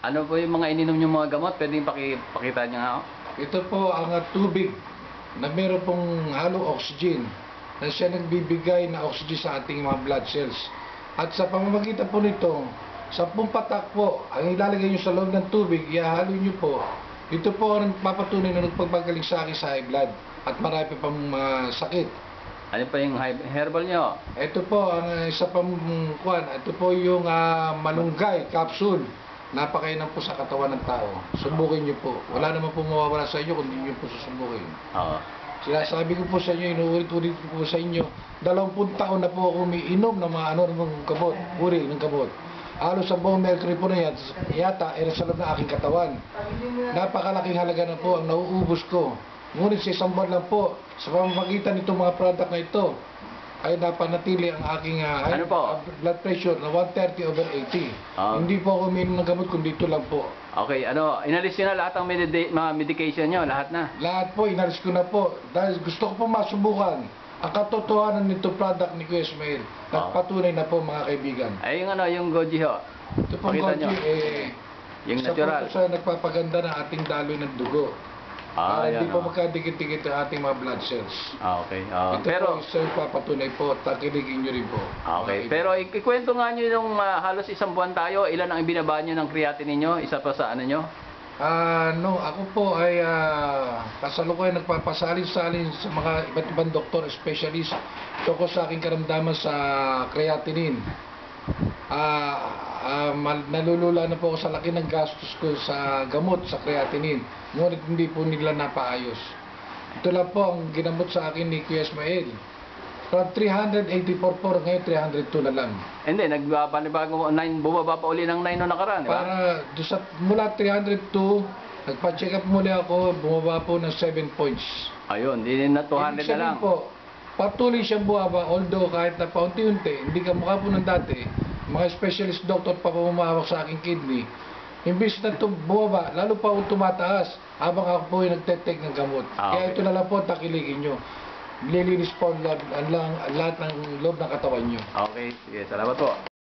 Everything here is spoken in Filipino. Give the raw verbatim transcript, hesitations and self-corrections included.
Ano po yung mga ininom yung mga gamot? Pwedeng paki, pakita niyo nga ako? Ito po ang uh, tubig na meron pong halong oxygen na siya nagbibigay na oxygen sa ating mga blood cells. At sa pamamagitan po nito, sampung patak po ang ilalagay nyo sa loob ng tubig, ihahalo nyo po. Ito po ang papatunay na nagpapagaling sa akin sa high blood at marami pa pang uh, sakit. Ano pa yung herbal nyo? Ito po ang uh, isa pang kuwan. Ito po yung uh, malunggay capsule. Napakainom po sa katawan ng tao. Subukin nyo po. Wala naman po mawawala sa inyo kung hindi nyo po susubukin. Oo. Sinasabi ko po sa inyo, inuulit-ulit ko po sa inyo, dalawampung taon na po ako umiinom ng mga ano ng kabot, uri ng kabot. Halos sa buong mercury po na yan, yata, ay sa loob ng aking katawan. Napakalaking halaga na po ang nauubos ko. Ngunit sa isang buwan lang po, sa pamamagitan nitong mga product na ito, ay napanatili ang aking uh, ano po? blood pressure na one thirty over eighty. Uh, Hindi po ako uminom ng gamot kundi ito lang po. Okay, ano, inalis nyo na lahat ng medi mga medication nyo, lahat na? Lahat po, inalis ko na po. Dahil gusto ko po masubukan ang katotohanan nito product ni Kuya Ismael. Nagpatunay na po mga kaibigan. Ay, yung ano, yung Goji ho. Ito po Goji, eh, yung isa natural. po sa nagpapaganda ng ating daloy ng dugo. Ah, para hindi po oh. magkadikit-dikit ang ating mga blood cells. Ah, okay. Uh, Ito pero, po isa yung papatunay po, takiligin nyo rin po. Ah, okay. Pero ikikwento nga nyo yung uh, halos isang buwan tayo, ilan ang ibinaba nyo ng creatinine nyo? Isa pa sa ano nyo? Ah, uh, no, ako po ay uh, kasalukuyan nagpapasalin-salin sa mga iba't ibang doktor, specialist tungkol sa aking karamdaman sa creatinine. Ah, uh, uh, nalulula na po ako sa laki ng gastos ko sa gamot sa creatinine. Ngunit hindi po nila napaayos. Ito lang po ang ginamot sa akin ni Kuya Ismael. From three eighty-four po, ngayon three oh two na lang. Hindi, nagbabanibago nine, bumaba pa uli ng nine no nakaraan, di ba? Para sa, mula three oh two, nagpa-check up muli ako, bumaba po ng seven points. Ayun, hindi na two hundred na lang. Po, patuloy siyang bumaba, although kahit na paunti-unti, hindi ka mukha po ng dati, mga specialist doctor pa pumamahawak sa aking kidney, imbis na ito bumaba, lalo pa po tumataas habang ako po yung nagte-take ng gamot. Ah, okay. Kaya ito na lang po, takiligin nyo. Lilinis po ang lahat ng loob ng katawan nyo. Okay, sige, salamat po.